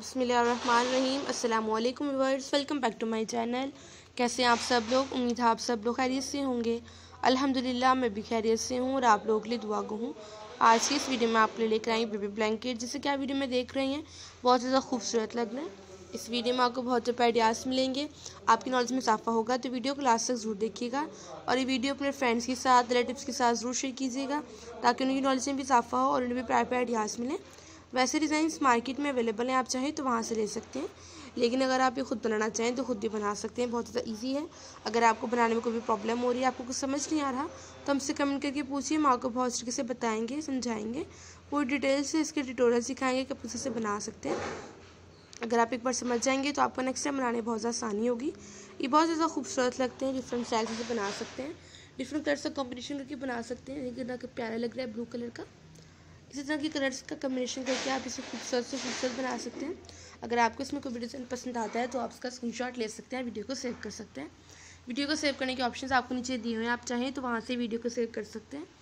बिस्मिल्लाहिर्रहमानिर्रहीम। अस्सलामुअलैकुम viewers, welcome back to my channel. कैसे हैं आप सब लोग? उम्मीद है आप सब लोग खैरियत से होंगे। अल्हम्दुलिल्लाह मैं भी खैरियत से हूँ और आप लोगों के लिए दुआ गो हूँ। आज की इस वीडियो में आप लेकर आई बेबी ब्लैंकेट, जिसे क्या वीडियो में देख रही हैं बहुत ज़्यादा खूबसूरत लग रहा है। इस वीडियो में आपको बहुत से आइडियाज़ मिलेंगे, आपकी नॉलेज में इजाफा होगा, तो वीडियो को लास्ट तक ज़रूर देखिएगा और ये वीडियो अपने फ्रेंड्स के साथ, रिलेटिव्स के साथ ज़रूर शेयर कीजिएगा ताकि उनकी नॉलेज में भी इजाफा हो और उन्हें भी प्यारे आइडियाज़ मिलें। वैसे डिज़ाइंस मार्केट में अवेलेबल हैं, आप चाहें तो वहाँ से ले सकते हैं, लेकिन अगर आप ये खुद बनाना चाहें तो खुद भी बना सकते हैं। बहुत ज़्यादा इजी है। अगर आपको बनाने में कोई भी प्रॉब्लम हो रही है, आपको कुछ समझ नहीं आ रहा, तो हमसे कमेंट करके पूछिए, हम आपको बहुत तरीके से बताएंगे, समझाएंगे, पूरी डिटेल से इसके ट्यूटोरियल सिखाएंगे कि आप उसी से बना सकते हैं। अगर आप एक बार समझ जाएंगे तो आपको नेक्स्ट टाइम बनाने में बहुत ज़्यादा आसानी होगी। ये बहुत ज़्यादा खूबसूरत लगते हैं, डिफरेंट स्टाइल से बना सकते हैं, डिफरेंट कलर से कॉम्बिनेशन करके बना सकते हैं। लेकिन अगर प्यारा लग रहा है ब्लू कलर का, इसी तरह के कलर्स का कम्बिनेशन करके आप इसे खूबसूरत से खूबसूरत बना सकते हैं। अगर आपको इसमें कोई भी डिज़ाइन पसंद आता है तो आप इसका स्क्रीनशॉट ले सकते हैं, वीडियो को सेव कर सकते हैं। वीडियो को सेव करने के ऑप्शंस आपको नीचे दिए हुए हैं, आप चाहें तो वहाँ से वीडियो को सेव कर सकते हैं।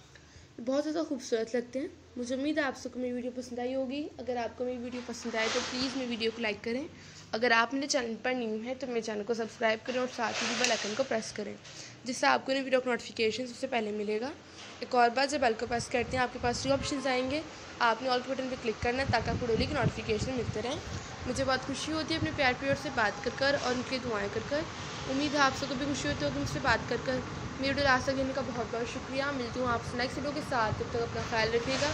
बहुत ज़्यादा खूबसूरत लगते हैं। मुझे उम्मीद है आप सबको मेरी वीडियो पसंद आई होगी। अगर आपको मेरी वीडियो पसंद आए तो प्लीज़ मेरी वीडियो को लाइक करें। अगर आप मेरे चैनल पर न्यू हैं तो मेरे चैनल को सब्सक्राइब करें और साथ ही बेल आइकन को प्रेस करें, जिससे आपको मेरी वीडियो का नोटिफिकेशन सबसे पहले मिलेगा। एक और बार जब बेल को प्रेस करते हैं आपके पास 3 ऑप्शन आएंगे, आपने ऑल के बटन पर क्लिक करना है ताकि आपको डेली की नोटिफिकेशन मिलते रहें। मुझे बहुत खुशी होती है अपने प्यार प्यार से बात कर और उनकी दुआएँ कर। उम्मीद है आप सबको भी खुशी होती होगी मुझसे बात कर। मेरी वीडियो लास्ट तक देने का बहुत बहुत शुक्रिया। मिलती हूँ आपसे नेक्स्ट वीडियो के साथ, तब तक अपना ख्याल रखिएगा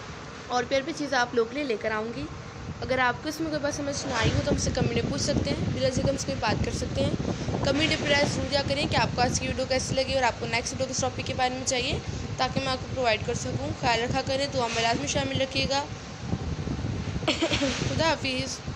और प्यार चीज़ आप लोग के लिए लेकर आऊँगी। अगर आपको इसमें कोई बात समझ ना आई हो तो हमसे कमेंट में पूछ सकते हैं, बिला जगह हमसे कोई बात कर सकते हैं। कमेंट पर जरूर दिया करें कि आपको आज की वीडियो कैसी लगी और आपको नेक्स्ट वीडियो किस टॉपिक के बारे में चाहिए, ताकि मैं आपको प्रोवाइड कर सकूँ। ख्याल रखा करें, तो हमें लाजमी शामिल रखिएगा। खुदा हाफिज़।